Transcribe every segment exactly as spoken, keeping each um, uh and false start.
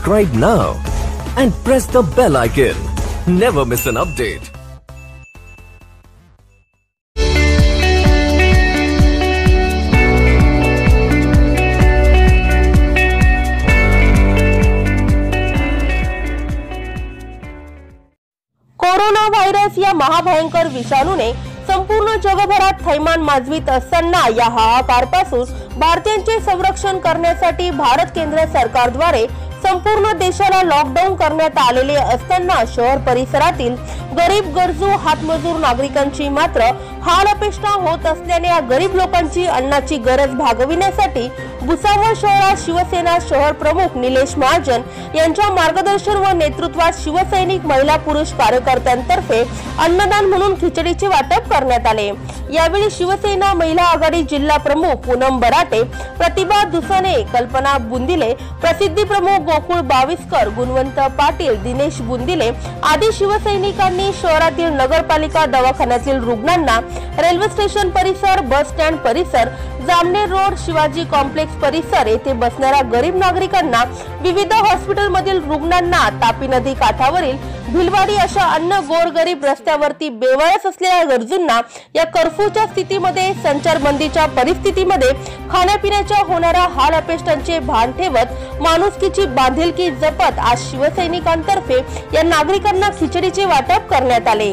Subscribe now and press the bell icon. Never miss an update. Corona virus या महाभयंकर विषाणूने संपूर्ण जगभरात थैमान माजवीत असताना या हाहाकारपासून भारतीयांचे संरक्षण करण्यासाठी भारत केंद्र सरकारद्वारे संपूर्ण देशाला लॉकडाऊन करण्यात आलेले असताना शहर परिसरातील गरीब गरजू हातमजूर नागरिकांची मात्र हालअपेष्टा होत असल्याने या गरीब लोकांची अन्नाची गरज भागविण्यासाठी भुसावळ शहरात शिवसेना शहर प्रमुख निलेश महाजन यांच्या मार्गदर्शन व नेतृत्वात शिवसैनिक महिला पुरुष कार्यकर्त्यांतर्फे अन्नदान म्हणून खिचडीचे वाटप करण्यात आले। यावेळी शिवसेना महिला आघाडी जिल्हा प्रमुख पूनम बराटे, प्रतिभा दुसने, कल्पना बुंदिले, प्रसिद्धी प्रमुख गोकुळ बाविस्कर, गुणवंत पाटील, दिनेश बुंदिले आदी शिवसैनिकांनी शहरातील नगरपालिका दवाखान्यातील रुग्णांना, रेल्वे स्टेशन परिसर, बस स्टँड परिसर, जामनेर रोड, शिवाजी कॉम्प्लेक्स परिसर येथे बसणाऱ्या गरीब नागरिकांना, विविध हॉस्पिटल मधील रुग्णांना, तापी नदी काठावरील भिलवाडी अशा अन्न गोरगरीब रस्त्यावरती बेवारस असलेल्या गरजूंना या कर्फ्यूच्या स्थितीमध्ये, संचारबंदीच्या परिस्थितीमध्ये खाण्यापिण्याच्या होणाऱ्या हाल अपेष्टांचे भान ठेवत माणुसकीची बांधिलकी जपत आज शिवसैनिकांतर्फे या नागरिकांना खिचडीचे वाटप करण्यात आले।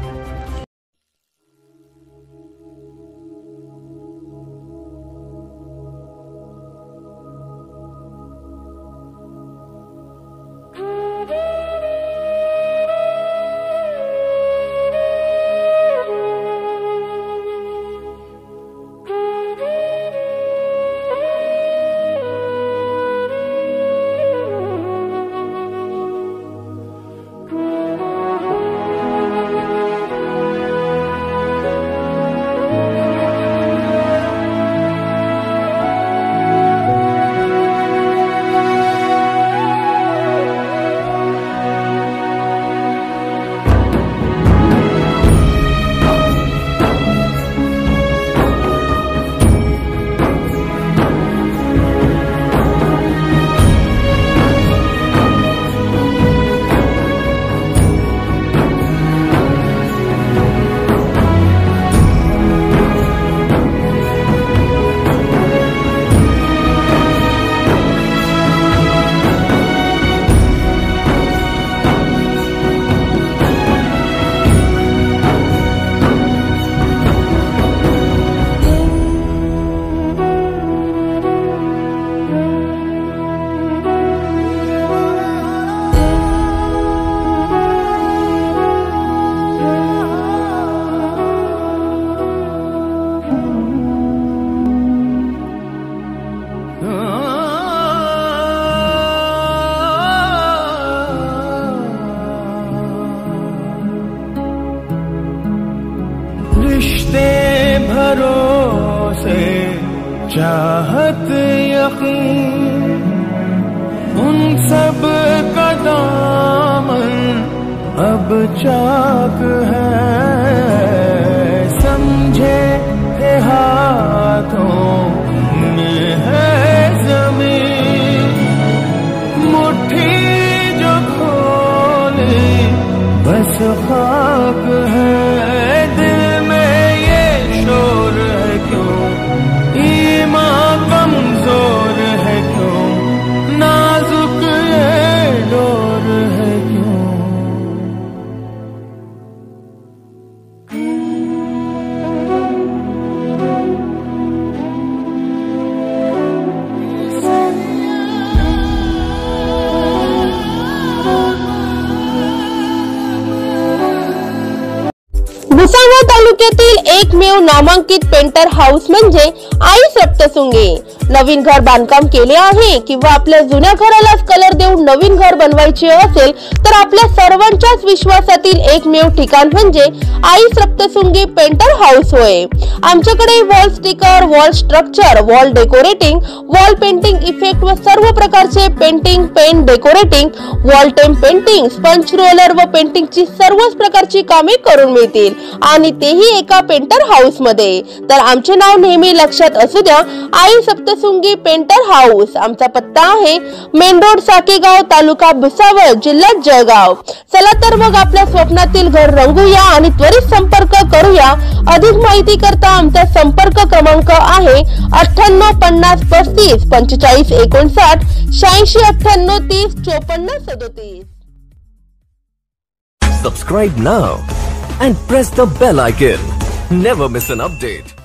रिश्ते भरोसे चाहत यकीन उन सब का दामन अब चाक है, समझे थे हाथों में है जमीन, मुट्ठी जो खोली बस खाक है। कमजोर है क्यों, नाजुक ये डोर है क्यों। भुसावळ तालुक्यातील एकमेव नामांकित पेंटर हाऊस म्हणजे आई सप्तशृंगी। नवीन घर बांधकाम केले आहे किंवा आपल्या जुन्या घरालाच कलर देऊन नवीन घर बनवायचे असेल तर आपल्या सर्वांच्याच विश्वासातील एकमेव ठिकाण म्हणजे आई सप्तशृंगी पेंटर हाऊस होय। आमच्याकडे wall sticker, wall structure, wall decorating, wall painting effect व सर्व प्रकारचे painting, paint decorating, wall temp painting, sponge roller व पेंटिंगची सर्वच प्रकारची कामे करून मिळतील आणि तेही एका पेंटर हाऊस मध्ये। तर आमचे नाव नेहमी लक्षात असू द्या, आई सप्त सप्तशृंगी पेंटर हाऊस. आमचा पत्ता आहे मेन रोड साकेगाव, तालुका भुसावळ, जिल्हा जळगाव. चला तर मग आपल्या स्वप्नातील घर रंगूया आणि त्वरित संपर्क करूया. अधिक माहिती करता आमचा संपर्क क्रमांक आहे अठ्ठ्याण्णव पन्नास पस्तीस पंचेचाळीस एकोणसाठ शहाऐंशी अठ्ठ्याण्णव तीस चोपन्न सदोतीस. Subscribe now and press the bell icon. Never miss an update.